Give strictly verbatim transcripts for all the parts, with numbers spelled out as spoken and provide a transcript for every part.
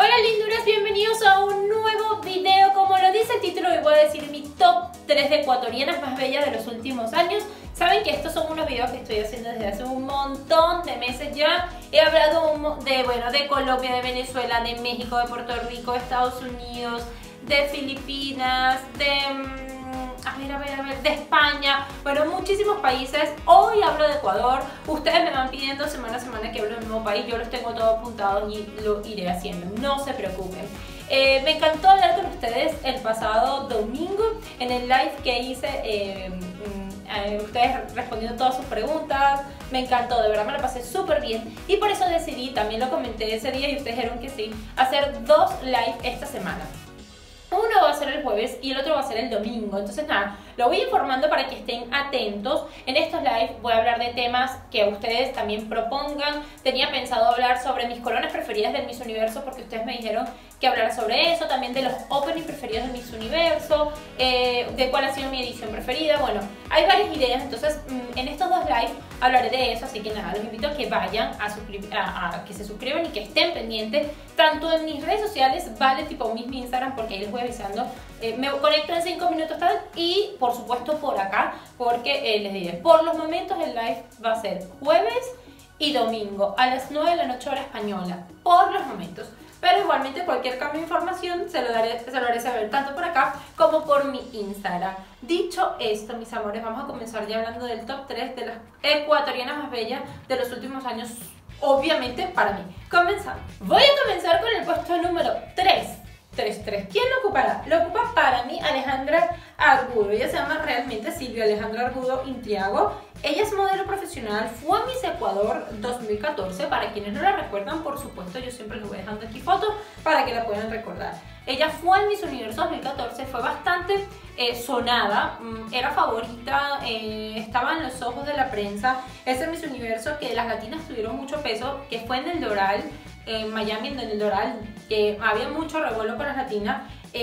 Hola linduras, bienvenidos a un nuevo video. Como lo dice el título, hoy voy a decir mi top tres de ecuatorianas más bellas de los últimos años. Saben que estos son unos videos que estoy haciendo desde hace un montón de meses ya. He hablado de, bueno, de Colombia, de Venezuela, de México, de Puerto Rico, de Estados Unidos, de Filipinas, de... A ver, a ver, a ver, de España, bueno, muchísimos países. Hoy hablo de Ecuador. Ustedes me van pidiendo semana a semana que hablo del mismo país. Yo los tengo todos apuntados y lo iré haciendo, no se preocupen. Eh, me encantó hablar con ustedes el pasado domingo en el live que hice. Eh, eh, ustedes respondiendo todas sus preguntas. Me encantó, de verdad me lo pasé súper bien. Y por eso decidí, también lo comenté ese día y ustedes dijeron que sí, hacer dos live esta semana. Uno va a ser el jueves y el otro va a ser el domingo. Entonces nada, lo voy informando para que estén atentos. En estos live voy a hablar de temas que ustedes también propongan. Tenía pensado hablar sobre mis coronas preferidas del Miss Universo, porque ustedes me dijeron que hablara sobre eso. También de los openings preferidos del Miss Universo, eh, de cuál ha sido mi edición preferida. Bueno, hay varias ideas. Entonces en estos dos live hablaré de eso. Así que nada, los invito a que vayan a, a, a que se suscriban y que estén pendientes tanto en mis redes sociales, vale, tipo mi Instagram, porque ahí les voy avisando. Eh, me conecto en cinco minutos tal, y por supuesto por acá, porque eh, les diré, por los momentos el live va a ser jueves y domingo a las nueve de la noche hora española, por los momentos. Pero igualmente cualquier cambio de información se lo, daré, se lo haré saber tanto por acá como por mi Instagram. Dicho esto, mis amores, vamos a comenzar ya hablando del top tres de las ecuatorianas más bellas de los últimos años, obviamente para mí. Comenzamos. Voy a comenzar con el puesto número tres. tres tres. ¿Quién lo ocupará? Lo ocupa para mí Alejandra Argudo. Ella se llama realmente Silvia Alejandra Argudo Intriago. Ella es modelo profesional, fue Miss Ecuador dos mil catorce. Para quienes no la recuerdan, por supuesto, yo siempre les voy dejando aquí fotos para que la puedan recordar. Ella fue Miss Universo dos mil catorce, fue bastante eh, sonada, era favorita, eh, estaba en los ojos de la prensa. Ese Miss Universo que las latinas tuvieron mucho peso, que fue en el Doral, en Miami, en el Doral, que había mucho revuelo con las latinas.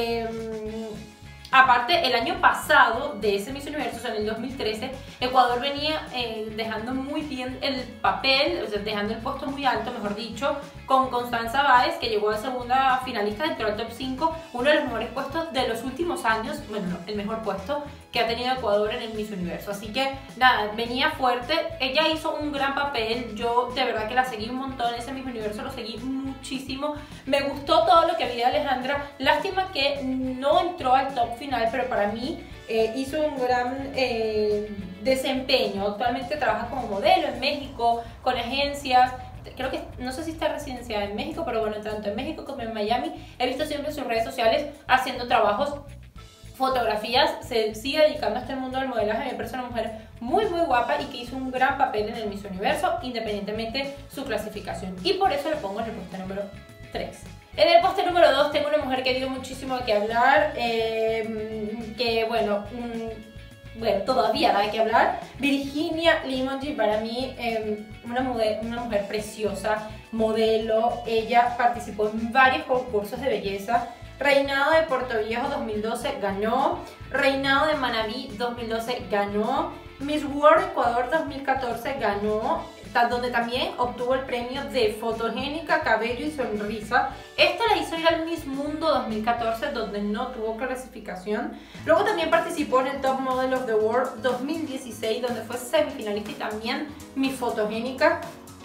Eh, aparte, el año pasado de ese Miss Universo, o sea, en el dos mil trece, Ecuador venía eh, dejando muy bien el papel, o sea, dejando el puesto muy alto, mejor dicho, con Constanza Báez, que llegó a segunda finalista dentro del top cinco, uno de los mejores puestos de los últimos años, bueno, no, el mejor puesto que ha tenido Ecuador en el Miss Universo. Así que, nada, venía fuerte. Ella hizo un gran papel. Yo de verdad que la seguí un montón. Ese Miss Universo lo seguí muchísimo. Me gustó todo lo que vi de Alejandra. Lástima que no entró al top final, pero para mí eh, hizo un gran eh, desempeño. Actualmente trabaja como modelo en México, con agencias. Creo que, no sé si está residenciada en México, pero bueno, tanto en México como en Miami he visto siempre sus redes sociales haciendo trabajos, fotografías. Se sigue dedicando a este mundo del modelaje. Me parece una mujer muy muy guapa y que hizo un gran papel en el Miss Universo, independientemente su clasificación, y por eso le pongo en el puesto número tres. En el puesto número dos tengo una mujer que dio muchísimo de qué hablar, eh, que bueno, mmm, bueno, todavía da de qué hablar. Virginia Limongi, para mí eh, una, mujer, una mujer preciosa, modelo. Ella participó en varios concursos de belleza. Reinado de Puerto Viejo dos mil doce ganó, Reinado de Manabí dos mil doce ganó, Miss World Ecuador dos mil catorce ganó, donde también obtuvo el premio de fotogénica, cabello y sonrisa. Esta la hizo ir al Miss Mundo dos mil catorce, donde no tuvo clasificación. Luego también participó en el Top Model of the World dos mil dieciséis, donde fue semifinalista y también Miss Fotogénica.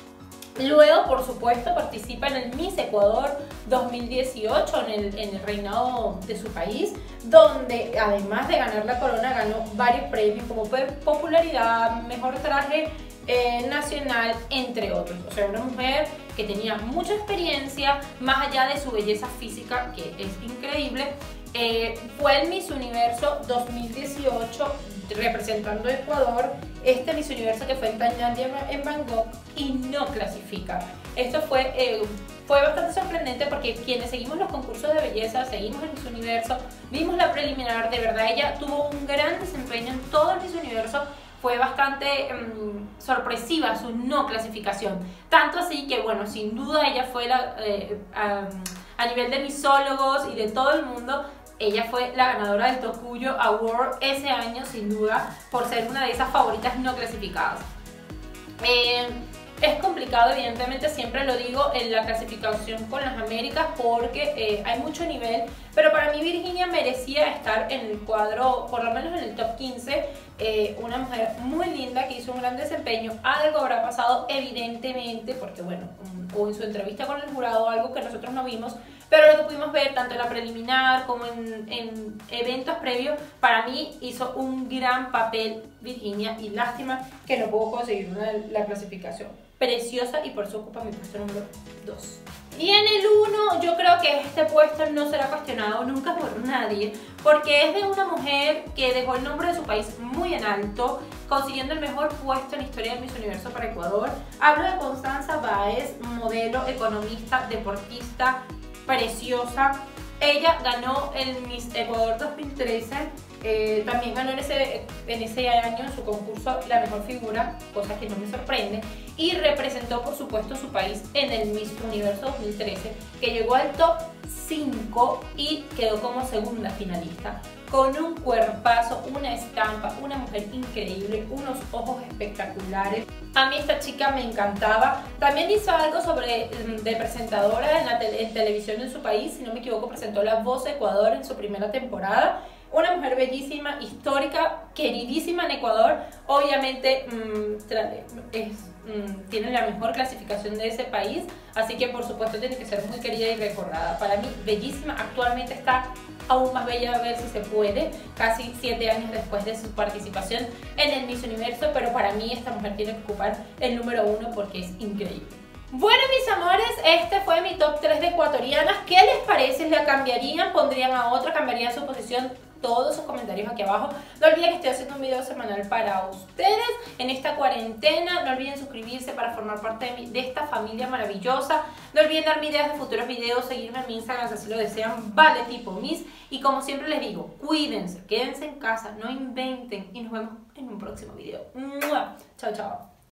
Luego, por supuesto, participa en el Miss Ecuador dos mil dieciocho, en el, en el reinado de su país, donde además de ganar la corona, ganó varios premios como popularidad, mejor traje eh, nacional, entre otros. O sea, una mujer que tenía mucha experiencia, más allá de su belleza física, que es increíble. Eh, fue el Miss Universo dos mil dieciocho representando a Ecuador, este Miss Universo que fue en Tailandia, en Bangkok, y no clasifica. Esto fue, eh, fue bastante sorprendente, porque quienes seguimos los concursos de belleza, seguimos el Miss Universo, vimos la preliminar, de verdad ella tuvo un gran desempeño en todo el Miss Universo. Fue bastante um, sorpresiva su no clasificación, tanto así que bueno, sin duda ella fue la, eh, um, a nivel de misólogos y de todo el mundo, ella fue la ganadora del Tokuyo Award ese año, sin duda, por ser una de esas favoritas no clasificadas. Eh, Es complicado, evidentemente, siempre lo digo, en la clasificación con las Américas porque eh, hay mucho nivel, pero para mí Virginia merecía estar en el cuadro, por lo menos en el top quince. Eh, una mujer muy linda que hizo un gran desempeño. Algo habrá pasado evidentemente porque bueno, o en su entrevista con el jurado, algo que nosotros no vimos, pero lo que pudimos ver tanto en la preliminar como en, en eventos previos, para mí hizo un gran papel Virginia, y lástima que no pudo conseguir una, la clasificación. Preciosa, y por eso ocupa mi puesto número dos. Y en el uno, yo creo que este puesto no será cuestionado nunca por nadie, porque es de una mujer que dejó el nombre de su país muy en alto, consiguiendo el mejor puesto en la historia de Miss Universo para Ecuador. Hablo de Constanza Báez, modelo, economista, deportista, preciosa. Ella ganó el Miss Ecuador dos mil trece. Eh, también ganó en ese, en ese año en su concurso la mejor figura, cosa que no me sorprende, y representó por supuesto su país en el Miss Universo dos mil trece, que llegó al top cinco y quedó como segunda finalista, con un cuerpazo, una estampa, una mujer increíble, unos ojos espectaculares. A mí esta chica me encantaba. También hizo algo sobre de presentadora en, la tele, en televisión en su país, si no me equivoco presentó La Voz de Ecuador en su primera temporada. Una mujer bellísima, histórica, queridísima en Ecuador. Obviamente mmm, es, mmm, tiene la mejor clasificación de ese país, así que por supuesto tiene que ser muy querida y recordada. Para mí, bellísima. Actualmente está aún más bella, a ver si se puede, casi siete años después de su participación en el Miss Universo, pero para mí esta mujer tiene que ocupar el número uno porque es increíble. Bueno, mis amores, este fue mi top tres de ecuatorianas. ¿Qué les parece? ¿La cambiarían? ¿Pondrían a otra? ¿Cambiarían su posición? Todos sus comentarios aquí abajo. No olviden que estoy haciendo un video semanal para ustedes en esta cuarentena. No olviden suscribirse para formar parte de, mi, de esta familia maravillosa. No olviden darme ideas de futuros videos, seguirme en mi Instagram si así lo desean, Vale Tipo Miss. Y como siempre les digo, cuídense, quédense en casa, no inventen, y nos vemos en un próximo video. ¡Mua! Chao, chao.